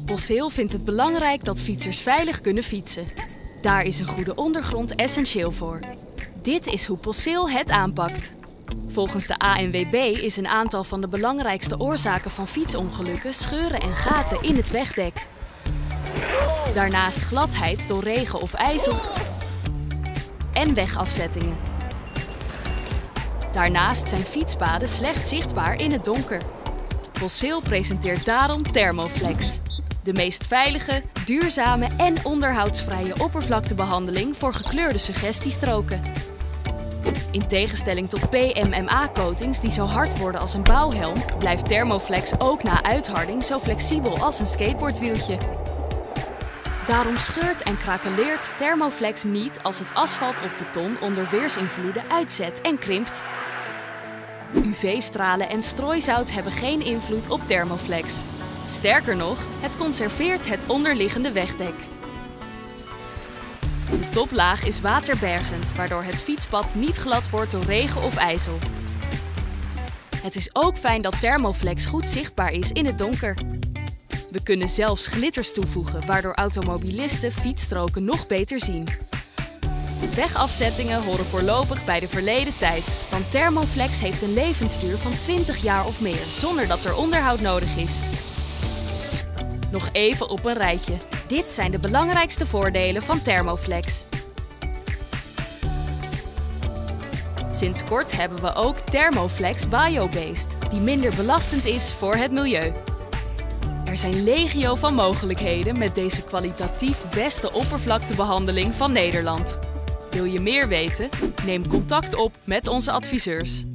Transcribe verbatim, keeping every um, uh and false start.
PostZeel vindt het belangrijk dat fietsers veilig kunnen fietsen. Daar is een goede ondergrond essentieel voor. Dit is hoe PostZeel het aanpakt. Volgens de A N W B is een aantal van de belangrijkste oorzaken van fietsongelukken scheuren en gaten in het wegdek. Daarnaast gladheid door regen of ijzel en wegafzettingen. Daarnaast zijn fietspaden slecht zichtbaar in het donker. PostZeel presenteert daarom Thermoflex. De meest veilige, duurzame en onderhoudsvrije oppervlaktebehandeling voor gekleurde suggestiestroken. In tegenstelling tot P M M A-coatings die zo hard worden als een bouwhelm, blijft Thermoflex ook na uitharding zo flexibel als een skateboardwieltje. Daarom scheurt en krakeleert Thermoflex niet als het asfalt of beton onder weersinvloeden uitzet en krimpt. U V-stralen en strooizout hebben geen invloed op Thermoflex. Sterker nog, het conserveert het onderliggende wegdek. De toplaag is waterbergend, waardoor het fietspad niet glad wordt door regen of ijzel. Het is ook fijn dat Thermoflex goed zichtbaar is in het donker. We kunnen zelfs glitters toevoegen, waardoor automobilisten fietsstroken nog beter zien. Wegafzettingen horen voorlopig bij de verleden tijd, want Thermoflex heeft een levensduur van twintig jaar of meer, zonder dat er onderhoud nodig is. Nog even op een rijtje. Dit zijn de belangrijkste voordelen van Thermoflex. Sinds kort hebben we ook Thermoflex Biobased, die minder belastend is voor het milieu. Er zijn legio van mogelijkheden met deze kwalitatief beste oppervlaktebehandeling van Nederland. Wil je meer weten? Neem contact op met onze adviseurs.